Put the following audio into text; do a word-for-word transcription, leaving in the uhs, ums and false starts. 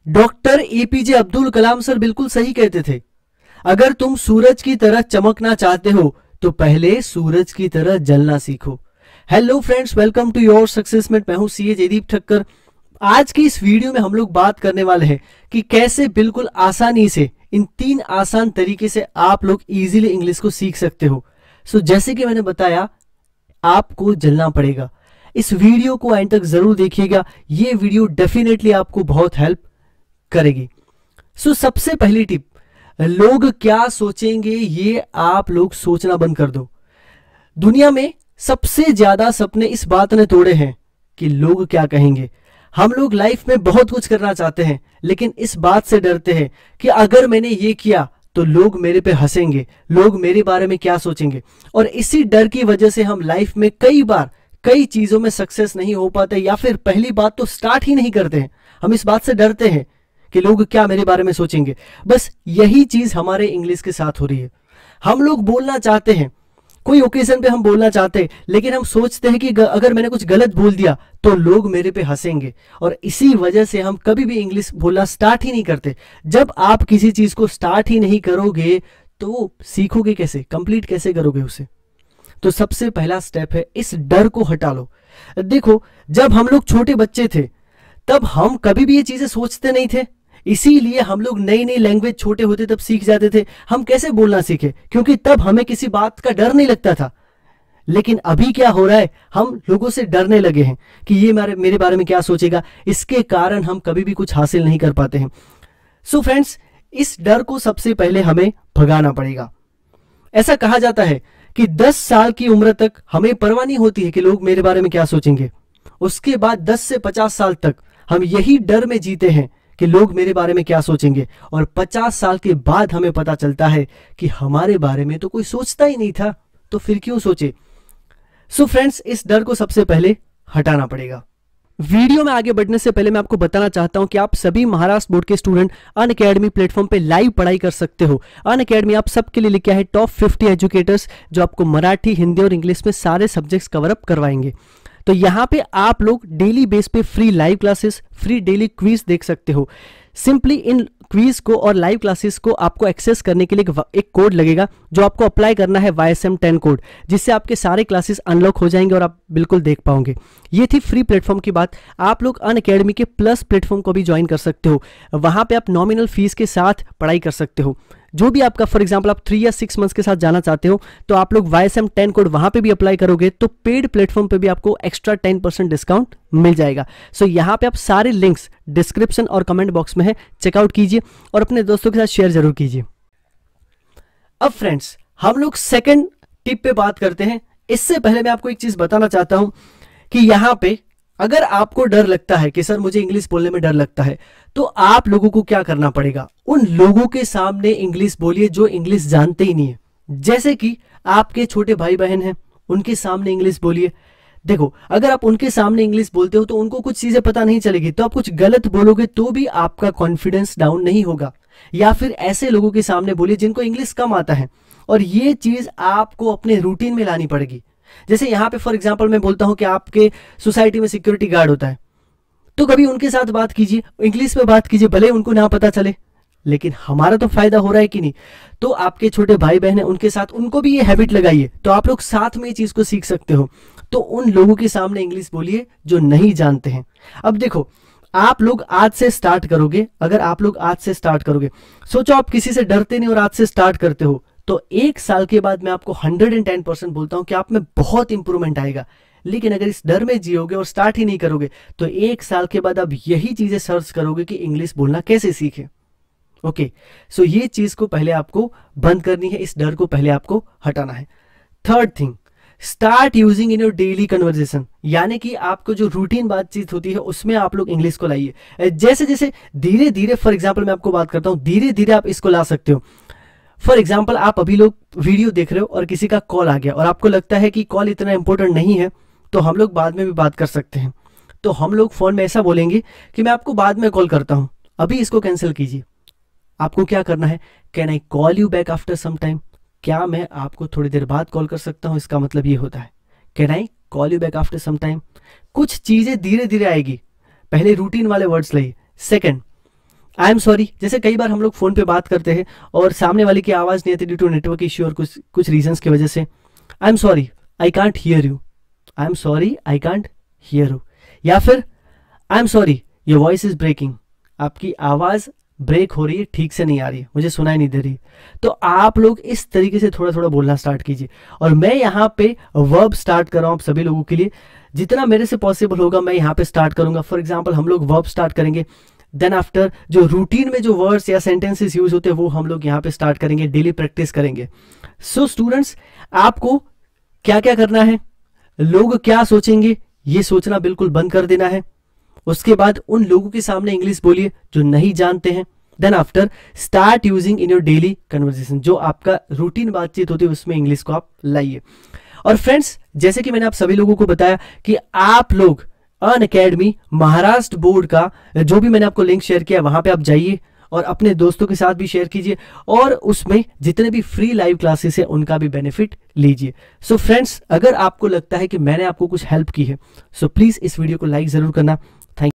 Doctor APJ Abdul Kalam sir बिल्कुल सही कहते थे, अगर तुम सूरज की तरह चमकना चाहते हो तो पहले सूरज की तरह जलना सीखो। Hello friends, welcome to your success mate. मैं हूं सीए जयदीप ठक्कर। आज की इस वीडियो में हम लोग बात करने वाले हैं कि कैसे बिल्कुल आसानी से इन तीन आसान तरीके से आप लोग इजीली इंग्लिश को सीख सकते हो। सो so, जैसे कि मैंने बताया, आपको जलना पड़ेगा। इस वीडियो को एंड तक जरूर देखिएगा, ये वीडियो डेफिनेटली आपको बहुत हेल्प करेगी। सो so, सबसे पहली टिप, लोग क्या सोचेंगे ये आप लोग सोचना बंद कर दो। दुनिया में सबसे ज्यादा सपने इस बात ने तोड़े हैं कि लोग क्या कहेंगे। हम लोग लाइफ में बहुत कुछ करना चाहते हैं, लेकिन इस बात से डरते हैं कि अगर मैंने ये किया तो लोग मेरे पे हंसेंगे, लोग मेरे बारे में क्या सोचेंगे। और इसी डर की वजह से हम लाइफ में कई बार कई चीजों में सक्सेस नहीं हो पाते, या फिर पहली बात तो स्टार्ट ही नहीं करते हैं। हम इस बात से डरते हैं कि लोग क्या मेरे बारे में सोचेंगे। बस यही चीज हमारे इंग्लिश के साथ हो रही है। हम लोग बोलना चाहते हैं, कोई ओकेजन पे हम बोलना चाहते हैं, लेकिन हम सोचते हैं कि अगर मैंने कुछ गलत बोल दिया तो लोग मेरे पे हंसेंगे, और इसी वजह से हम कभी भी इंग्लिश बोलना स्टार्ट ही नहीं करते। जब आप किसी चीज को स्टार्ट ही नहीं करोगे तो सीखोगे कैसे, कंप्लीट कैसे करोगे उसे। तो सबसे पहला स्टेप है, इस डर को हटा लो। देखो, जब हम लोग छोटे बच्चे थे तब हम कभी भी ये चीजें सोचते नहीं थे, इसीलिए हम लोग नई नई लैंग्वेज छोटे होते तब सीख जाते थे। हम कैसे बोलना सीखे, क्योंकि तब हमें किसी बात का डर नहीं लगता था। लेकिन अभी क्या हो रहा है, हम लोगों से डरने लगे हैं कि ये मेरे मेरे बारे में क्या सोचेगा। इसके कारण हम कभी भी कुछ हासिल नहीं कर पाते हैं। सो फ्रेंड्स, इस डर को सबसे पहले हमें भगाना पड़ेगा। ऐसा कहा जाता है कि दस साल की उम्र तक हमें परवाह नहीं होती है कि लोग मेरे बारे में क्या सोचेंगे। उसके बाद दस से पचास साल तक हम यही डर में जीते हैं कि लोग मेरे बारे में क्या सोचेंगे, और पचास साल के बाद हमें पता चलता है कि हमारे बारे में तो कोई सोचता ही नहीं था, तो फिर क्यों सोचे। सो फ्रेंड्स, इस डर को सबसे पहले हटाना पड़ेगा। वीडियो में आगे बढ़ने से पहले मैं आपको बताना चाहता हूं कि आप सभी महाराष्ट्र बोर्ड के स्टूडेंट अनअकैडमी प्लेटफॉर्म पे लाइव पढ़ाई कर सकते हो। अनअकैडमी आप सबके लिए लेके आए टॉप फिफ्टी एजुकेटर्स, जो आपको मराठी, हिंदी और इंग्लिश में सारे सब्जेक्ट्स कवर अप करवाएंगे। तो यहाँ पे आप लोग डेली बेस पे free live classes, free daily quiz देख सकते हो। सिंपली इन क्विज को और लाइव क्लासेस को आपको एक्सेस करने के लिए एक कोड लगेगा, जो आपको अप्लाई करना है, Y S M ten code, जिससे आपके सारे क्लासेस अनलॉक हो जाएंगे और आप बिल्कुल देख पाओगे। ये थी फ्री प्लेटफॉर्म की बात। आप लोग अनअकैडमी के प्लस प्लेटफॉर्म को भी ज्वाइन कर सकते हो। वहां पे आप नॉमिनल फीस के साथ पढ़ाई कर सकते हो। जो भी आपका, फॉर एग्जांपल आप थ्री या सिक्स मंथ्स के साथ जाना चाहते हो, तो आप लोग Y S M ten code वहां पे भी अप्लाई करोगे तो पेड प्लेटफॉर्म पे भी आपको एक्स्ट्रा टेन परसेंट डिस्काउंट मिल जाएगा। सो so, यहाँ पे आप सारे लिंक्स डिस्क्रिप्शन और कमेंट बॉक्स में है, चेकआउट कीजिए और अपने दोस्तों के साथ शेयर जरूर कीजिए। अब फ्रेंड्स, हम लोग सेकंड टिप पे बात करते हैं। इससे पहले मैं आपको एक चीज बताना चाहता हूं कि यहाँ पे अगर आपको डर लगता है कि सर मुझे इंग्लिश बोलने में डर लगता है, तो आप लोगों को क्या करना पड़ेगा, उन लोगों के सामने इंग्लिश बोलिए जो इंग्लिश जानते ही नहीं है। जैसे कि आपके छोटे भाई बहन हैं, उनके सामने इंग्लिश बोलिए। देखो, अगर आप उनके सामने इंग्लिश बोलते हो तो उनको कुछ चीजें पता नहीं चलेगी, तो आप कुछ गलत बोलोगे तो भी आपका कॉन्फिडेंस डाउन नहीं होगा। या फिर ऐसे लोगों के सामने बोलिए जिनको इंग्लिश कम आता है, और ये चीज आपको अपने रूटीन में लानी पड़ेगी। जैसे यहाँ पे फॉर एग्जांपल मैं बोलता हूं कि आपके सोसाइटी में सिक्योरिटी गार्ड होता है, तो कभी उनके साथ बात कीजिए, इंग्लिश में बात कीजिए, भले उनको ना पता चले, लेकिन हमारा तो फायदा हो रहा है कि नहीं। तो आपके छोटे भाई बहन है, उनके साथ उनको भी ये हैबिट लगाइए, तो आप लोग साथ में ये चीज को सीख सकते हो। तो उन लोगों के सामने इंग्लिश बोलिए जो नहीं जानते हैं। अब देखो, आप लोग आज से स्टार्ट करोगे, अगर आप लोग आज से स्टार्ट करोगे, सोचो आप किसी से डरते नहीं और आज से स्टार्ट करते हो, तो एक साल के बाद मैं आपको हंड्रेड एंड टेन परसेंट बोलता हूं कि आप में बहुत इंप्रूवमेंट आएगा। लेकिन अगर इस डर में जियोगे और स्टार्ट ही नहीं करोगे, तो एक साल के बाद आप यही चीजें सर्च करोगे कि इंग्लिश बोलना कैसे सीखे। ओके, सो ये चीज को पहले आपको बंद करनी है, इस डर को पहले आपको हटाना है। Third thing, start using in your daily conversation, यानी कि आपको जो रूटीन बातचीत होती है उसमें आप लोग इंग्लिश को लाइए। जैसे जैसे धीरे धीरे, फॉर एग्जाम्पल मैं आपको बात करता हूं, धीरे धीरे आप इसको ला सकते हो। फॉर एग्जाम्पल, आप अभी लोग वीडियो देख रहे हो और किसी का कॉल आ गया और आपको लगता है कि कॉल इतना इंपॉर्टेंट नहीं है, तो हम लोग बाद में भी बात कर सकते हैं। तो हम लोग फोन में ऐसा बोलेंगे कि मैं आपको बाद में कॉल करता हूं, अभी इसको कैंसिल कीजिए। आपको क्या करना है, can I call you back after some time, क्या मैं आपको थोड़ी देर बाद कॉल कर सकता हूं, इसका मतलब ये होता है can I call you back after some time. कुछ चीजें धीरे धीरे आएगी, पहले रूटीन वाले वर्ड्स लाइए। सेकंड, आई एम सॉरी, जैसे कई बार हम लोग फोन पे बात करते हैं और सामने वाले की आवाज नहीं आती ड्यू टू नेटवर्क इश्यू और कुछ कुछ रीजंस की वजह से। I am sorry I can't hear you, I am sorry I can't hear you. या फिर I am sorry your voice is breaking, आपकी आवाज ब्रेक हो रही है, ठीक से नहीं आ रही है, मुझे सुनाई नहीं दे रही। तो आप लोग इस तरीके से थोड़ा थोड़ा बोलना स्टार्ट कीजिए। और मैं यहाँ पे वर्ब स्टार्ट कर रहा हूँ आप सभी लोगों के लिए, जितना मेरे से पॉसिबल होगा मैं यहाँ पे स्टार्ट करूंगा। फॉर एग्जाम्पल हम लोग वर्ब स्टार्ट करेंगे, देन आफ्टर जो रूटीन में जो वर्ड्स या सेंटेंसेस यूज होते हैं वो हम लोग यहाँ पे स्टार्ट करेंगे, डेली प्रैक्टिस करेंगे। सो so, स्टूडेंट्स, आपको क्या क्या करना है, लोग क्या सोचेंगे ये सोचना बिल्कुल बंद कर देना है। उसके बाद उन लोगों के सामने इंग्लिश बोलिए जो नहीं जानते हैं। Then after start using in your daily conversation, जो आपका रूटीन बातचीत होती है उसमें इंग्लिश को आप लाइए। और फ्रेंड्स, जैसे कि मैंने आप सभी लोगों को बताया कि आप लोग अनअकैडमी महाराष्ट्र बोर्ड का जो भी मैंने आपको लिंक शेयर किया वहां पे आप जाइए और अपने दोस्तों के साथ भी शेयर कीजिए और उसमें जितने भी फ्री लाइव क्लासेस है उनका भी बेनिफिट लीजिए। सो फ्रेंड्स, अगर आपको लगता है कि मैंने आपको कुछ हेल्प की है, सो प्लीज इस वीडियो को लाइक जरूर करना। थैंक